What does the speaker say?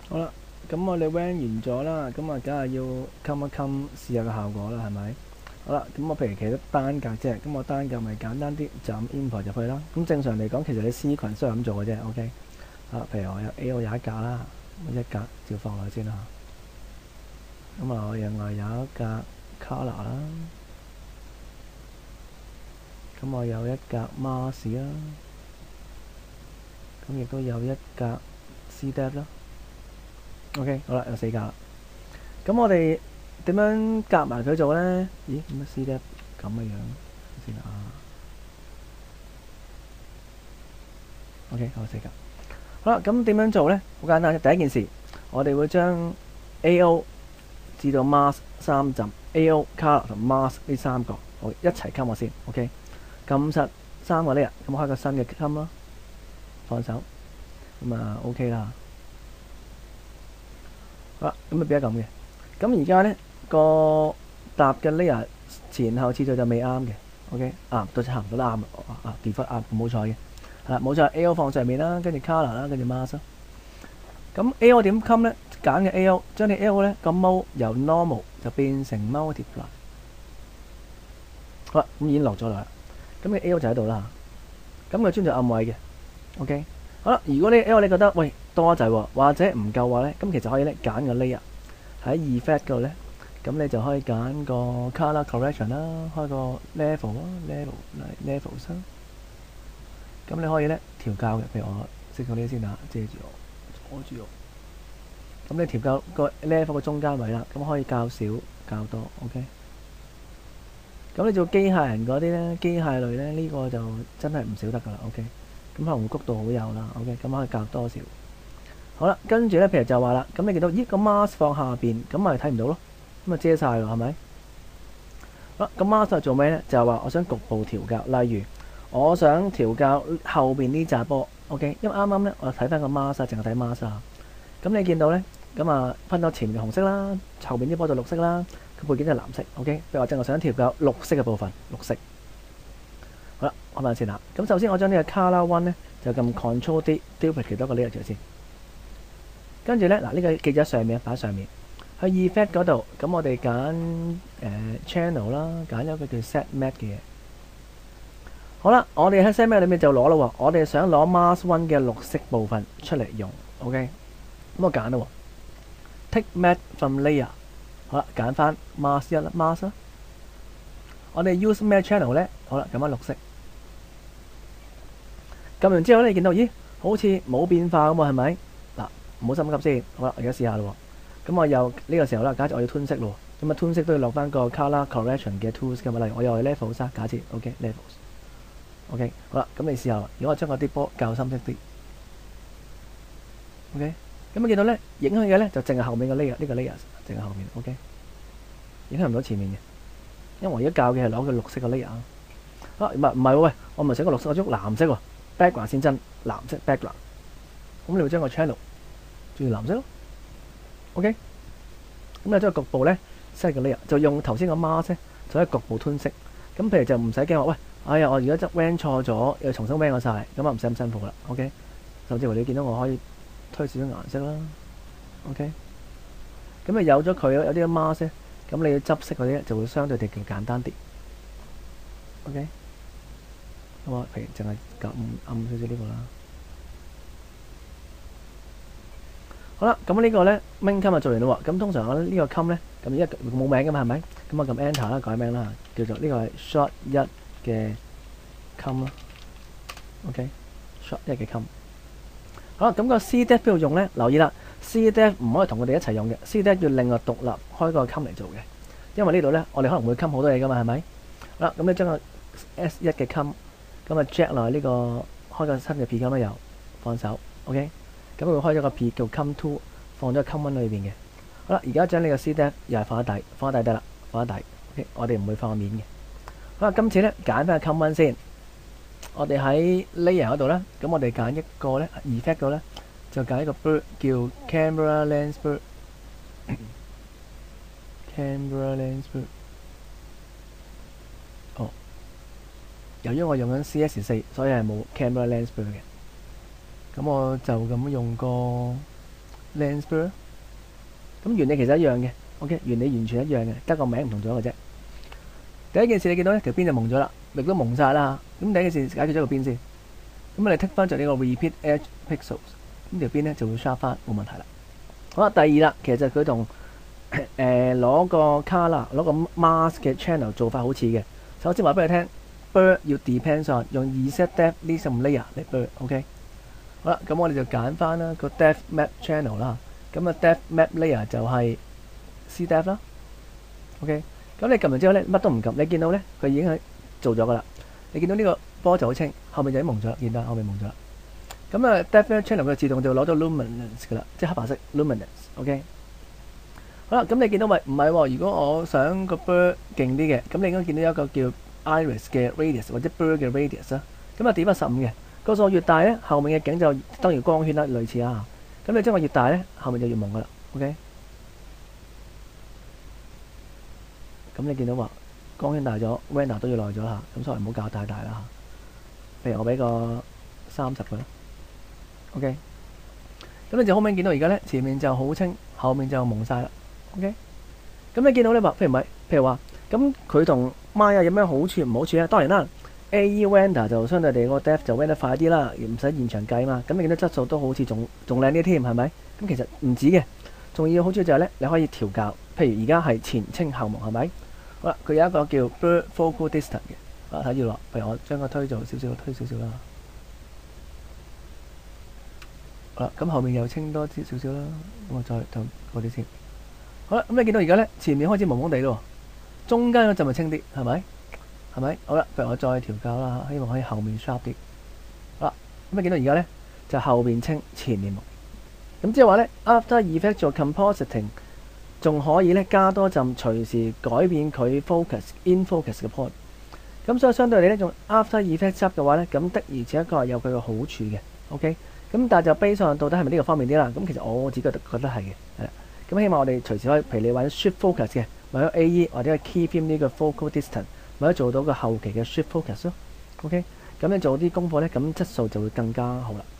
好啦，咁我哋 run 完咗啦，咁啊，梗係要冚一冚試下個效果啦，係咪？好啦，咁我譬如其實單格啫，咁我單格咪簡單啲，就咁 import 入去啦。咁正常嚟講，其實你 C 群都係咁做嘅啫，OK。啊，譬如我有 A.O 有一格啦，咁一格照放落去先啦。咁啊，我另外有一格 color 啦，咁我有一格 mask 啦，咁亦都有一格 C-depth 啦。OK，好啦，有4格啦。咁我哋點樣夾埋佢做呢？咦，點解 C-depth 咁嘅樣先啊？OK，好4格。好啦，咁點樣做呢？好簡單，第一件事，我哋會將 A.O 至到 mask 3浸 ，A.O color 同 mask 呢3個，好一齊冚我先 ，OK。撳實3個 layer，咁開個新嘅冚啦，放手，咁啊 OK 啦。好啦，咁啊變咗咁嘅。咁而家呢個搭嘅 layer 前後次序就未啱嘅 ，OK 啊，都差唔多都啱啦，default 啱，冇錯嘅，係啦，冇錯 ，A.O 放上面啦，跟住 color 啦，跟住 mask。咁 A.O 點冚呢？揀嘅 A.O 將啲 A.O 呢個 mode 由 normal 就變成 multiply。好啦，咁已經落咗啦。咁嘅 A.O 就喺度啦。咁佢專做暗位嘅 ，OK。好啦，如果你 A.O 你覺得喂多滯喎，或者唔夠話呢，咁其實可以咧揀個 layer 喺 effect 嗰度呢，咁你就可以揀個 color correction 啦，開個 level 啦 ，level 啦。咁你可以咧調校嘅，譬如我熄咗呢先啊，遮住我，阻住我。咁你調校個 level 個中間位啦，咁可以較少較多 ，OK。咁你做機械人嗰啲咧，機械類咧，呢個就真係唔少得噶啦，OK。咁可能谷度好幼啦，OK。咁可以較多少。好啦，跟住咧，譬如就話啦，咁你見到咦個 mask 放下邊，咁咪睇唔到咯，咁咪遮晒咯，係咪？好啦，咁 mask 係做咩咧？就係話我想局部調校，例如我想調校後邊呢紮波 ，OK。因為啱啱咧，我睇翻個 mask，淨係睇 mask 啊。咁你見到咧，咁啊分咗前面紅色啦，後邊啲波就綠色啦，個背景就係藍色 ，OK。譬如我正係想調校綠色嘅部分，綠色。好啦，開翻先啦。咁首先我將呢個 color one 咧就撳 Control D，duplicate 多個 layer 先。跟住咧嗱，呢個記咗上面，擺上面。去 effect 嗰度，咁我哋揀channel 啦，揀一個叫 set matte 嘅嘢。好啦，我哋喺 set matte 裏面就攞咯喎，我哋想攞 mask one 嘅綠色部分出嚟用 ，OK。咁我揀咯喎 ，take matte from layer。好啦，揀翻 mask 1啦 ，mask 啦。我哋 use matte channel 咧，好啦，撳翻綠色。撳完之後咧，你見到咦，好似冇變化咁喎，係咪？嗱，唔好心急先。好啦，我而家試下咯喎。咁我又呢個時候啦，假設我要吞色咯，咁啊吞色都要落翻個 color correction 嘅 tools 噶嘛，例如我又係 levels 啦，假設 OK levels，OK 好啦，咁你試下，如果我將嗰啲波較深色啲 ，OK，咁你見到咧影響嘅咧就淨係後面嘅 layer，呢個 layer 淨係後面 ，OK， 影響唔到前面嘅，因為我而家較嘅係攞個綠色嘅 layer 啊，唔係喎，喂，我唔係想個綠色，我將藍色喎 background 先真，藍色 background， 咁你會將個 channel 轉藍色咯。OK， 咁啊將個局部咧 set 個 layer，就用頭先個 mask 咧，就可以局部吞色。咁譬如就唔使驚話，喂，哎呀，我而家執 ran 錯咗，又重新 ran 我晒，咁啊唔使咁辛苦啦。OK， 甚至乎你見到我可以推少少顏色啦。OK， 咁啊有咗佢有啲 mask 咧，咁你要執色嗰啲就會相對地簡單啲。OK， 咁我譬如淨係撳暗少少呢個啦。好啦，咁呢個咧 main com 就做完啦喎。咁通常我呢個 com 咧，咁一冇名噶嘛，係咪？咁我撳 enter 啦，改名啦，叫做呢個係 short 1嘅 com 啦。OK，short 1嘅 com。好啦，咁個 C-depth 邊度用咧？留意啦 ，C-depth 唔可以同佢哋一齊用嘅 ，C-depth 要另外獨立開個 com 嚟做嘅。因為呢度咧，我哋可能會 com 好多嘢噶嘛，係咪？好啦，咁你將個 S1 嘅 com， 咁啊 jack 落呢個開個新嘅 P com 啦，又放手 ，OK。咁佢開咗個 P 叫 com2， 放咗 com1 裏邊嘅。好啦，而家將呢個 C-depth 又係放喺底，放喺底得啦，放喺底。OK， 我哋唔會放面嘅。好啦，今次咧揀翻個 com1 先。我哋喺 layer 嗰度咧，咁我哋揀一個咧 effect 度咧，就揀一個 bird 叫 camera lens bird。camera lens bird。哦，由於我用緊 CS4，所以係冇 camera lens bird 嘅。咁我就咁用個 lens blur。咁原理其實一樣嘅 ，OK， 原理完全一樣嘅，得個名唔同咗嘅啫。第一件事你見到呢條邊就蒙咗啦，亦都蒙晒啦。咁第一件事解決咗個邊先。咁我哋剔翻著呢個 repeat edge pixels， 咁條邊咧就會 sharp 翻，冇問題啦。好啦，第二啦，其實佢同攞個 color 攞個 mask 嘅 channel 做法好似嘅。首先話俾你聽 ，blur 要 depends on 用 reset depth 呢種 layer 嚟 blur，OK。好啦，咁我哋就揀翻啦個 depth map channel 啦。咁啊 depth map layer 就係 C depth 啦 ，OK。咁你撳完之後咧，乜都唔撳，你見到咧佢已經係做咗噶啦。你見到呢個波就好清，後面就已經蒙咗啦，見到後面蒙咗啦。咁啊 depth map channel 佢自動就攞咗 luminance 噶啦，即係黑白色 luminance，OK。好啦，咁你見到咪唔係喎？如果我想個 blur 勁啲嘅，咁你應該見到有一個叫 iris 嘅 radius 或者 blur 嘅 radius 啦。咁啊點啊15嘅，個數越大咧，後面嘅景就當然光圈啦，類似啊。咁你將佢越大咧，後面就越蒙噶啦 ，OK。咁你見到話光圈大咗 ，render 都要耐咗啦，咁所以唔好校太大啦。譬如我俾個30佢啦 ，OK。咁你就好明顯見到而家咧，前面就好清，後面就蒙晒啦 ，OK。咁你見到咧話，譬如話，咁佢同 Maya 有咩好處唔好處咧？當然啦 ，AE render 就相對地個 depth 就 render 快啲啦，唔使現場計嘛。咁你見到質素都好似仲靚啲添，係咪？咁其實唔止嘅，仲要好處就係咧，你可以調校。譬如而家係前清後蒙，係咪？好啦，佢有一個叫 blur focal distance 嘅，睇住落。譬如我將佢推少少啦。好啦，咁後面又清多啲少少啦。咁我再就嗰啲先。好啦，咁你見到而家咧，前面開始蒙蒙地咯，中間嗰陣咪清啲，係咪？係咪？好啦，譬如我再調校啦，希望可以後面 sharp 啲。好啦，咁你見到而家咧就後邊清，前面蒙。咁即係話咧 ，After Effects 做 compositing 仲可以咧加多陣，隨時改變佢 in focus 嘅 point。咁所以相對嚟呢，用 After Effects 執嘅話咧，咁的而且確有佢嘅好處嘅。OK， 咁但係就 base on 到底係咪呢個方面啲啦？咁其實我自己覺得係嘅，係啦。咁希望我哋隨時可以，譬如你玩 shift focus 嘅，或者 AE 或者係 key frame 呢個 focal distance，或者做到個後期嘅 shift focus 咯。OK， 咁你做啲功課咧，咁質素就會更加好啦。